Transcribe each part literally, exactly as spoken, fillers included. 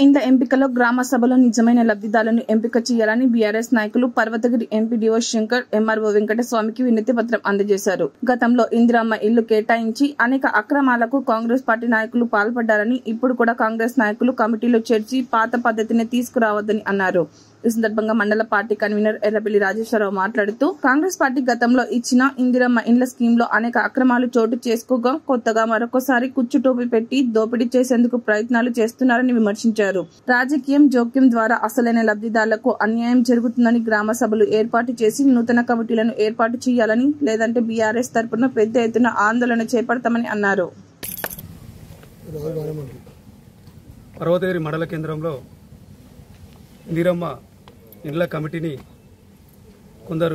ఇండ్ల ఎంపికలో గ్రామ సభలో నిజమైన లబ్ధిదారులను ఎంపిక చేయాలని బీఆర్ఎస్ నాయకులు పర్వతగిరి ఎంపీడీఓ శంకర్ ఎంఆర్ఓ వెంకటస్వామికి వినతి పత్రం అందజేశారు. గతంలో ఇందిరమ్మ ఇల్లు కేటాయించి అనేక అక్రమాలకు కాంగ్రెస్ పార్టీ నాయకులు పాల్పడ్డారని, ఇప్పుడు కూడా కాంగ్రెస్ నాయకులు కమిటీలో చేర్చి పాత పద్ధతిని తీసుకురావద్దని అన్నారు. ఈ సందర్భంగా మండల పార్టీ కన్వీనర్ ఎర్రబెల్లి రాజేశ్వరరావు మాట్లాడుతూ, కాంగ్రెస్ పార్టీ గతంలో ఇచ్చిన ఇందిరమ్మ ఇండ్ల స్కీమ్ లో అనేక అక్రమాలు చోటు చేసుకోగా కొత్తగా మరొకసారి కుచ్చుటోపి పెట్టి దోపిడీ చేసేందుకు ప్రయత్నాలు చేస్తున్నారని విమర్శించారు. రాజకీయం జోక్యం ద్వారా అసలైన లబ్ధిదారులకు అన్యాయం జరుగుతుందని గ్రామ సభలు ఏర్పాటు చేసి నూతన కమిటీలను ఏర్పాటు చేయాలని, లేదంటే బీఆర్ఎస్ తరపున పెద్ద ఎత్తున ఆందోళన చేపడతామని అన్నారు. పర్వతగిరి మండల కేంద్రంలో ఇందిరమ్మ ఇండ్ల కమిటీని కొందరు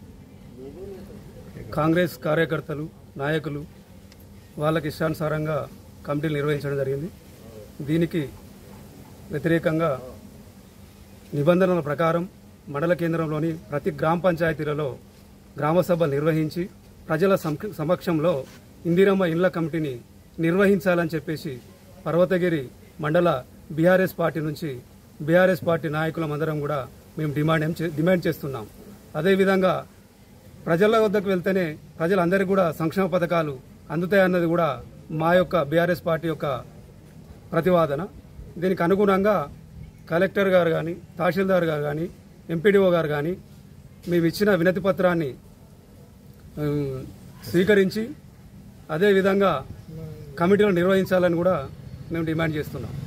కాంగ్రెస్ కార్యకర్తలు నాయకులు వాళ్ళకి ఇష్టానుసారంగా కమిటీలు నిర్వహించడం జరిగింది. దీనికి వ్యతిరేకంగా నిబంధనల ప్రకారం మండల కేంద్రంలోని ప్రతి గ్రామ పంచాయతీలలో గ్రామ సభలు నిర్వహించి ప్రజల సమక్షంలో ఇందిరమ్మ ఇండ్ల కమిటీని నిర్వహించాలని చెప్పేసి పర్వతగిరి మండల బీఆర్ఎస్ పార్టీ నుంచి బీఆర్ఎస్ పార్టీ నాయకులమందరం కూడా మేము డిమాండ్ డిమాండ్ చేస్తున్నాం. అదేవిధంగా ప్రజల వద్దకు వెళ్తేనే ప్రజలందరికీ కూడా సంక్షేమ పథకాలు అందుతాయన్నది కూడా మా యొక్క బీఆర్ఎస్ పార్టీ యొక్క ప్రతిపాదన. దీనికి అనుగుణంగా కలెక్టర్ గారు కానీ, తహసీల్దార్ గారు కానీ, ఎంపీడీఓ గారు కానీ మేము ఇచ్చిన వినతి పత్రాన్ని స్వీకరించి అదేవిధంగా కమిటీలు నిర్వహించాలని కూడా మేము డిమాండ్ చేస్తున్నాం.